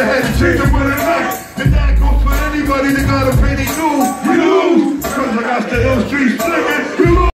had to change up with a knife. And that goes for anybody that got a penny too. You lose, cause I got the ill street slinging.